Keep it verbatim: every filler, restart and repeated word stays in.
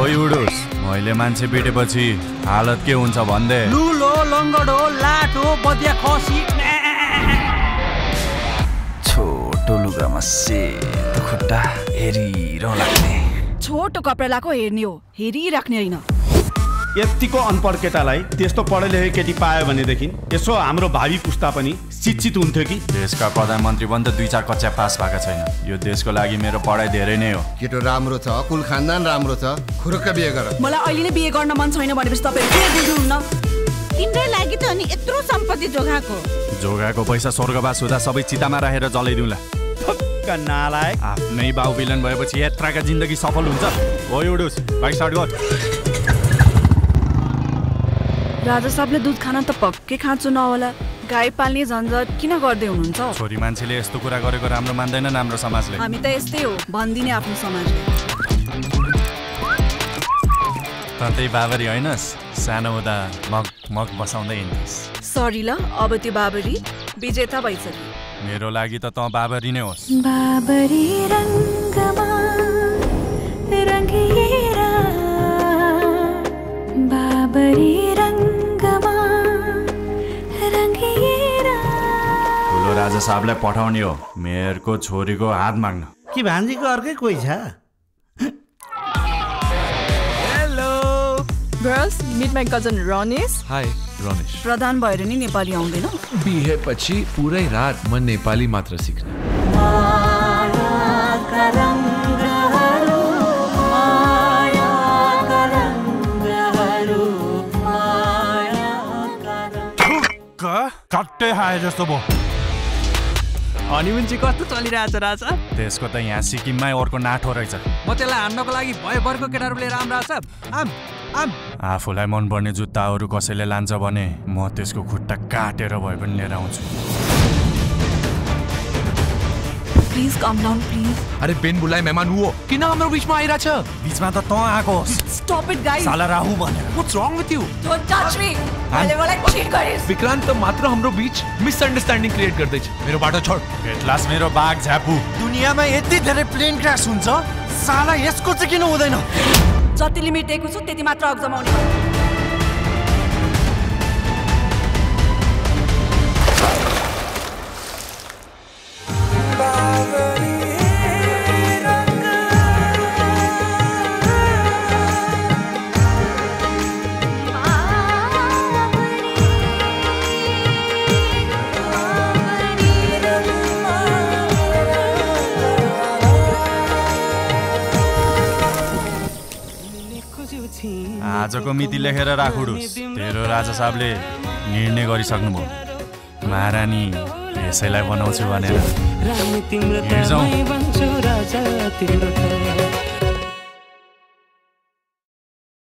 ओइ उडोस मैले मान्छे पिटेपछि हालत के हुन्छ भन्दै लुलो लङ्गडो लाटो बदिया खसी छोटो लुगामा सेतो खुट्टा हेरिरहँ लाग्ने छोटो कपडा लाको हेर्ने हो हेरिराख्ने होइन यतिको अनपढ केटालाई त्यस्तो पढे लेखेको केटी पायो भनेदेखि यसो हाम्रो भावी पुस्ता पनि शिक्षित हुन्थ्यो कि देशका प्रधानमन्त्री पनि त दुई चार कक्षा पास भएको छैन यो देशको लागि मेरो पढाइ धेरै नै हो केटो राम्रो छ कुल खानदान राम्रो छ खुरुक्क बिहे गर मलाई अहिले नै बिहे गर्न मन छैन भनेपछि तपाईहरु के बुझ्नुहुन्न तिम्रो लागि त अनि यत्रो सम्पत्ति जोगाको जोगाको पैसा स्वर्गवास हुँदा सबै चितामा राखेर जलाइदिउँला ठक्क नालायक आफ्नै बाउ विलन भएपछि यात्राका जिन्दगी सफल हुन्छ ओइ उडुस बाइक स्टार्ट गर राजा साहबले दूध खान त पक्कै खाँचो नहोला गाई पाल्ने झन्झट किन गर्दै हुनुहुन्छ छोरी मान्छेले यस्तो कुरा गरेको राम्रो मान्दैन हाम्रो समाजले हामी त यस्तै हो भन्दिने आफ्नो समाजले तन्तै बाबरी हैनस् सानो हुँदा मग मग बसाउँदै हिँड्थिस् सरी ल अब त्यो बाबरी विजेता भइसक्यो मेरो लागि त त बाबरी नै होस् बाबरी रङ्गमा रङ्गिएर बाबरी रङ्गमा रङ्गिएर ठुलो राजा साहबलाई पठाउने हो मेयरको छोरीको हात माग्न कि भान्जीको अर्कै कोही छ Girls, meet my cousin Ronesh. Hi, Ronesh. प्रधान भएर नि नेपाली आउँदैन बिहे पछि पुरै रात म नेपाली मात्र सिक्ने कट्टे खाए जस्तो भो हनीमुन चाहिँ कस्तो चलिरहेछ राजा त्यसको त यहाँ सिक्किममै अर्को नाठो रहेछ म त्यसलाई हान्नको लागि भयभरको केटाहरू लिएर आम राजा आम आम आफूलाई मनपर्ने जुत्ताहरू कसैले लान्छ भने म त्यसको खुट्टा काटेर भए पनि लिएर आउँछु प्लिज कम डाउन प्लिज अरे बेन बुलाए मेहमान हुओ किन हाम्रो बीचमा आइराछ बीचमा त त आको स्टप इट गाइस साला राहु भने what's wrong with you don't touch me मैले मलाई चिट गरिस् विक्रान्त त मात्र हाम्रो बीच मिसअन्डरस्ट्यान्डिङ क्रिएट गर्दै छ मेरो बाटो छोड एटलास मेरो बाग झ्यापु दुनियामा यति धेरै प्लेन क्रास हुन्छ साला यसको चाहिँ किन हुँदैन जति लिमिट दिएको छु त्यति मात्र अघ जमाउने आजको मिति लेखेर राखुडुस् तेरो राजा साहबले निर्णय गरिसक्नुभयो महारानी यसैलाई बनाउँछु भनेर